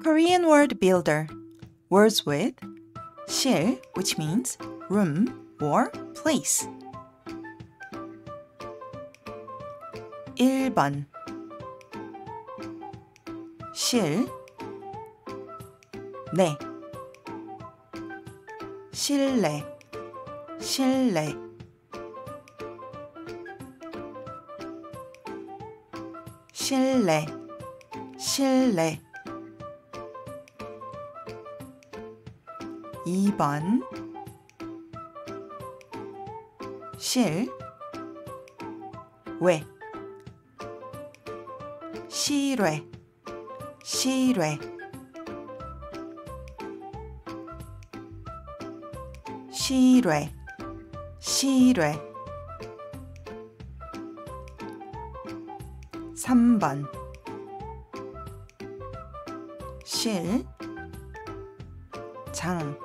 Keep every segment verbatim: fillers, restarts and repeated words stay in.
Korean word builder. Words with 실, which means room or place. 일 번 실, 내 실내, 실내 실내, 실내 이 번 실, 외 실외, 실외 실외, 실외 삼 번 실, 장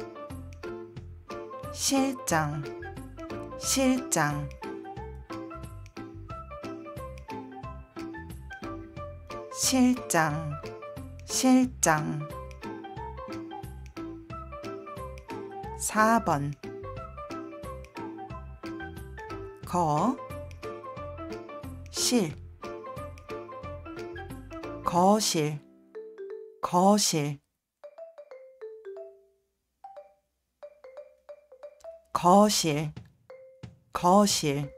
실장, 실장 실장, 실장 사 번 거, 실, 거실, 거실 거실, 거실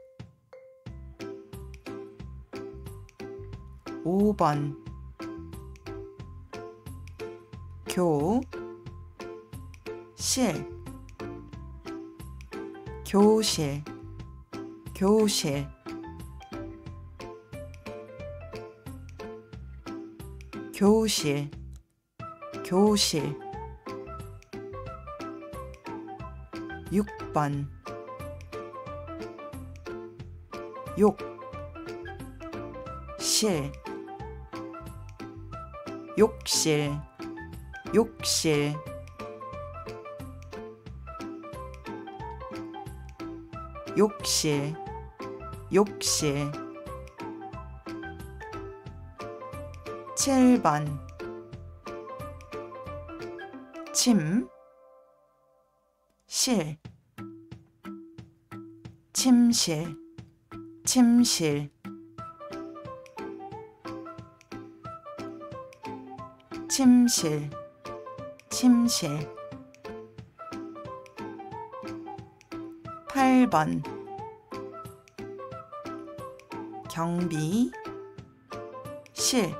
오 번 교, 실, 교실, 교실 교실, 교실 육 번 욕, 실, 욕실, 욕실 욕실, 욕실 칠 번 침, 실, 침실, 침실 침실, 침실 팔 번 경비, 실,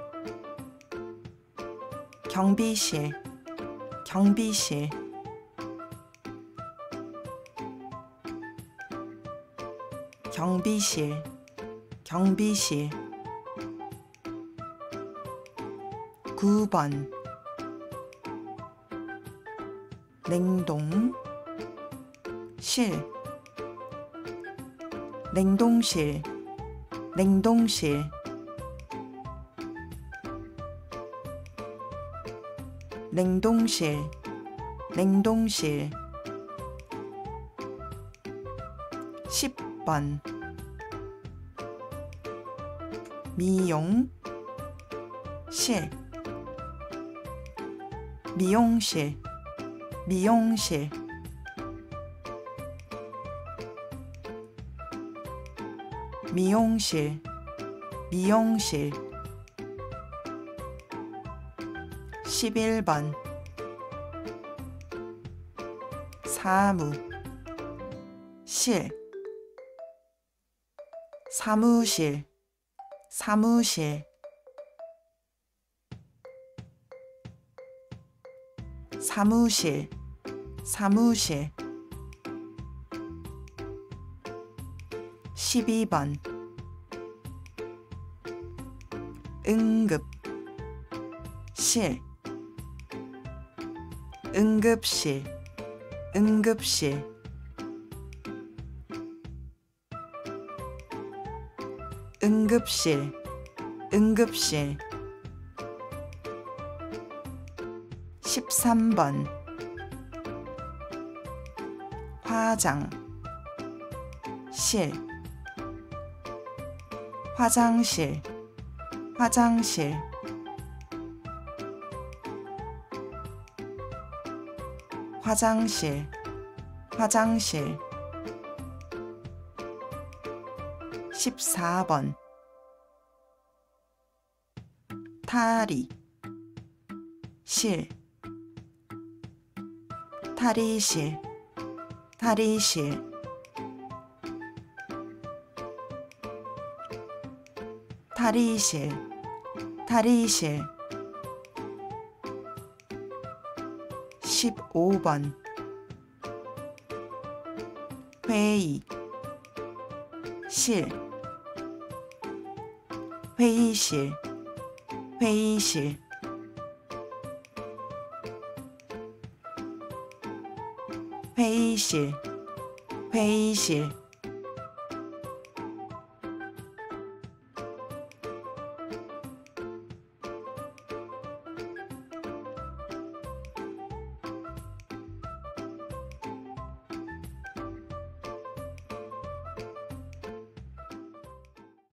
경비실, 경비실 경비실, 경비실 구 번 냉동, 실, 냉동실, 냉동실 냉동실, 냉동실 십 번 미용, 실, 미용실, 미용실 미용실, 미용실 십일 번 사무, 실, 사무실, 사무실 사무실, 사무실 십이 번 응급, 실, 응급실, 응급실 응급실, 응급실 십삼 번 화장, 실, 화장실, 화장실 화장실, 화장실. 십사 번 탈의, 실, 탈의실, 탈의실. 탈의실, 탈의실. 십오 번 회의, 실, 회의실, 회의실. 회의실, 회의실.